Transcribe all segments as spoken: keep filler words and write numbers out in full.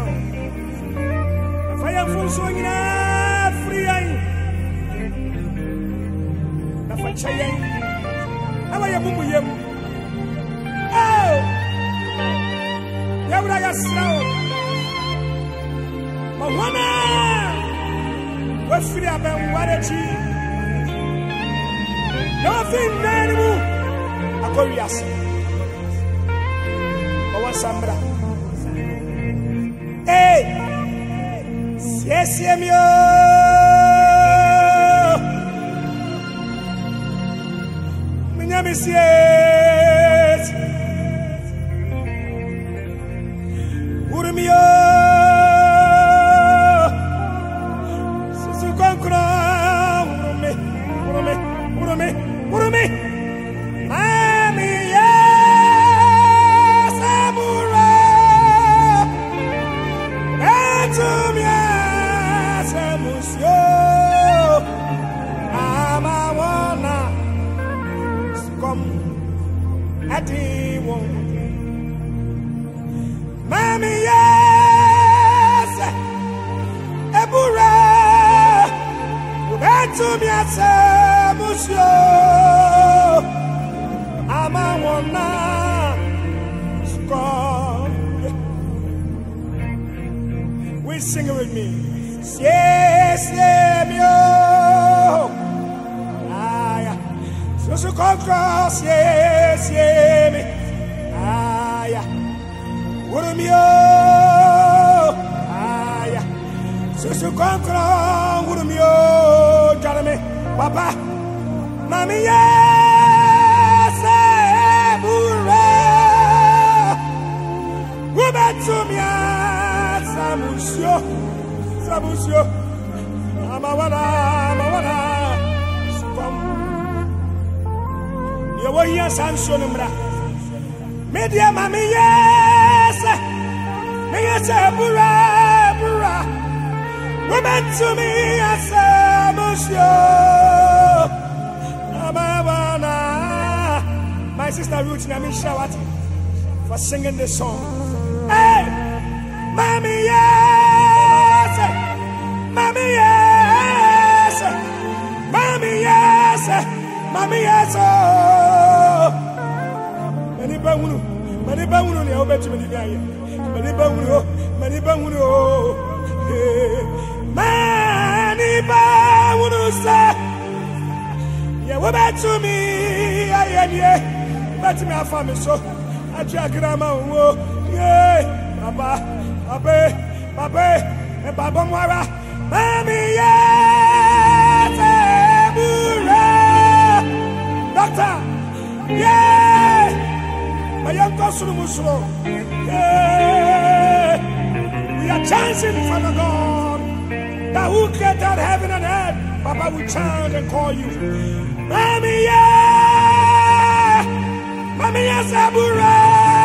fire full swinging free. The fire. How are you, Mumu? Oh, Yabraga Snow. Mawana, what's free about what a cheat? Nothing anymore. A curious. Oh, Sambra. Hey, yes, yes, yes, Urmio, Susukankra, Urme, Urme, Urme, Urme, Mami, yes, Abura, Antumia, Samusio, Amawana. Ati won Mami yes Ebura Ubetu miase musyo Ama wona Skom. We sing it with me. Yes, yes, yo. So come cross, yes, yes, ah, yeah. Urumio, ah, yeah. So come cross, Urumio, Jarame, Papa, Mami, yes, Bura, Ubatumia, Samusio, Samusio, Amawana, Amawana, come. You were here, Sansonumbra. Media, Mammy, yes. Yes, Bura, Bura. Women to me, yes, Monsieur. Amawana. My sister Ruth Namishawati for singing this song. Hey, Mammy, yes. Mammy, yes. Mammy, yes. Mammy, yes. Many bangunu, many bangunu, I bet you many guys. Many bangunu, many bangunu, many bangunu, sir. Yeah, what about to me? I am here. But me, I found me so. I drag grandma, yeah, Papa, Papa, Papa, and Papa Mara, Mammy, yes, Doctor, yeah. My young cousin Muslim. Yeah. We are chancing for the God that who created heaven and earth. Papa will chant and call you. Mommy, yeah. Mommy, yes, Abura.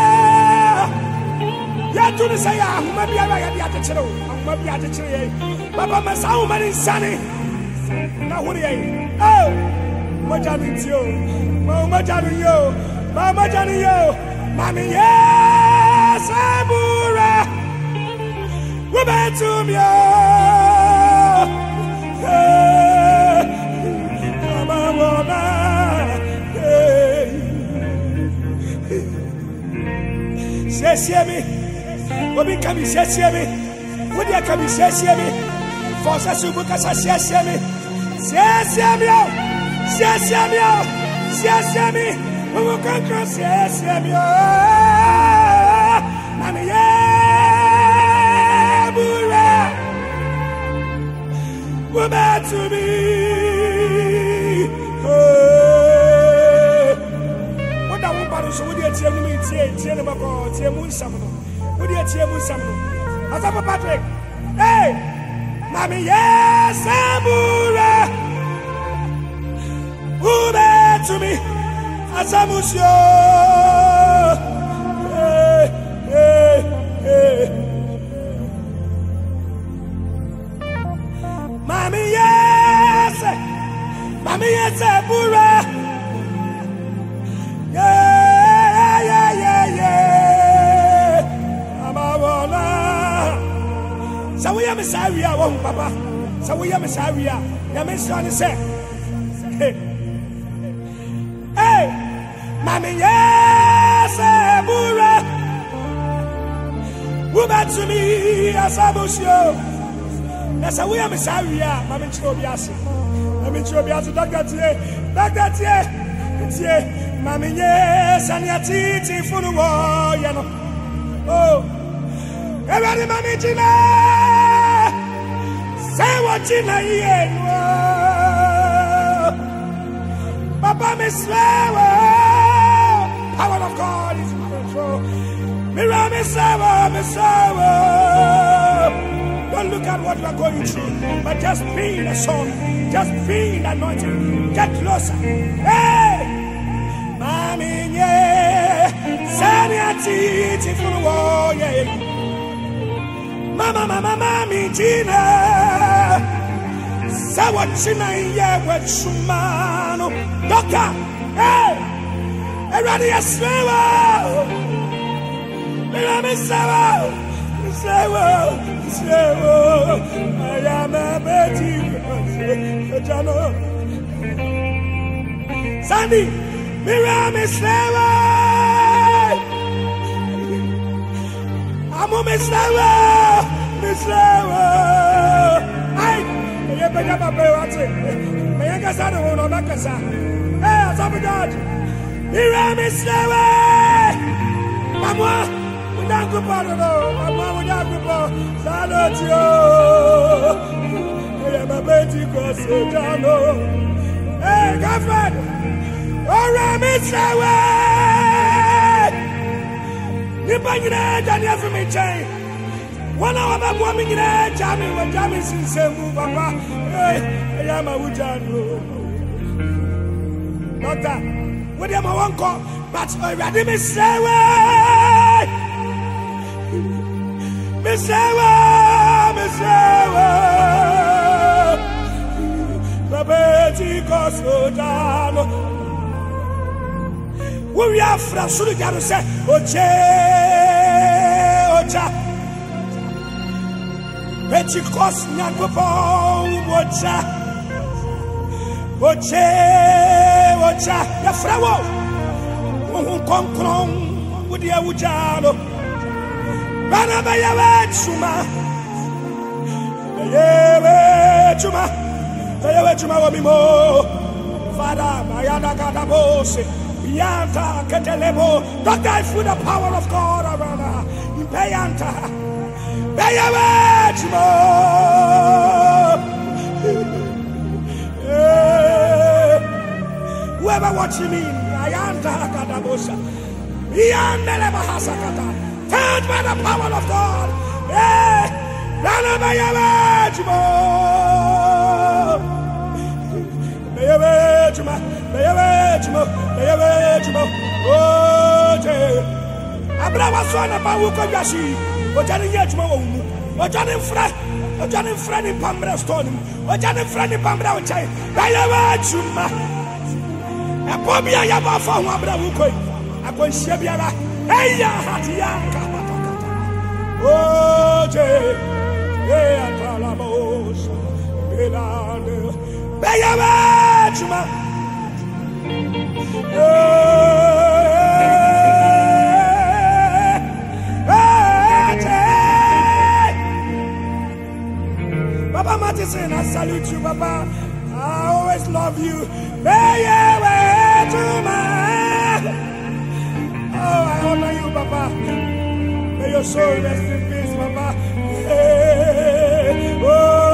Yeah, to the say, I'm going to be at the channel. I'm going to be at the channel. Papa, my sound man is sunny. Now, what are you? Oh, what are you? Mama, what are you? Mama, what are you? Mommy, yes, Abura, we're back to me. Mama, say, me, what be coming, say, me, what you coming, say, me, for such a book as I say, me, say, me, say, me, say, me. We will conquer, yes, yes, Mommy, yeah, Bura, we're back to me. What I want to do, would you tell me, tell me about tell me something? Would you tell me something? As I'm Patrick, hey, Mommy, yes, Bura, we're back to me. Asamusio, hey, hey, hey. Mommy, yes, Mommy, yes, Bura, yeah, yeah, yeah, yeah. Amawana, So we am sorry, I won't, Papa. So we am sorry, I'm sorry, say. Hey, Mammy, yes, Bura. Who back to me as I was you? That's how we am sorry, Mammy Chobias. Mammy Chobias, Doctor T. Doctor T. Mammy, yes, and your teeth for the war, you know. Oh, everybody, Mammy Gina. Say what Gina, yeah. Papa, Miss Flower, power of God is in control. Mira, Miss Flower, Miss Flower. Don't look at what you are going through, but just be the son, just be the anointing. Get closer. Hey, Mommy, yeah, send your teeth for the war, yeah. Mama, mama, mommy, Gina. Say what Gina, yeah, what Shumano. Doctor, hey, everybody is slow. Mira, Miss Slow, Miss Slow, Slow. I am a Betty, Sandy, Mira, Miss Slow. I'm a Miss Slow, Miss Slow. I, you better not pay what's it. May I guess I don't know that. Hey, I'm sorry, God. Mira, Miss Slow. Mama, we don't go part of it. Mama, we don't go part of it. Salute you. I am a baby, because you don't know. Hey, girlfriend. All right, Miss Slow. You bring it out and you have to me change. One hour back, one minute, jamming, when jamming since the move, Papa. Hey, I am a Wujano. Doctor, what am I one call? But already, Miss Sewa, Miss Sewa, Miss Sewa, Babeti Cosodano. We are from Sudan, say, Oche, Ocha. Pentecost, Nagopon, Ocha, Oche, Ocha, the Frawo, who come from with the Awujano, Banabaya Chuma, Chuma, Chuma, Wabimo, Father, Mayana Katabose. Yanta Ketelebo, Doctor, I feel the power of God around her. Impayanta, Bayawachmo. Whoever watching me, Ayanta Katabosa, Yandele Bahasakata, turned by the power of God. Eh, Rana Bayawachmo. Bayawachmo, Bayawachmo. Oh, Abraham son of Bawuko Yashi, or Johnny Yachmo, or Johnny Fred, or Johnny Freddy Pambra Stone, or Johnny Freddy Pambra Chai, Bayawachuma. A Pobia Yaba for Wabrabuko, a Conshabiara, Heya Hatia, oh, Jay, Talabos, Bayawachuma. Papa Mattison, I salute you, Papa. I always love you. Oh, I honor you, Papa. May your soul rest in peace, Papa. Oh,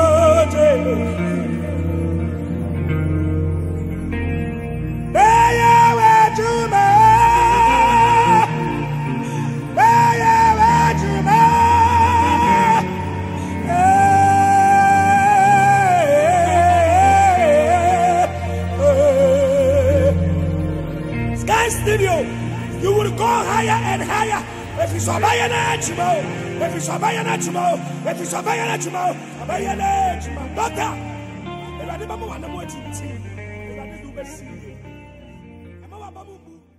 Studio, you will go higher and higher. If you survive an animal, if you survive an animal, if you survive an animal, survive an animal. Doctor, if I never want to watch it, if I do best, I'm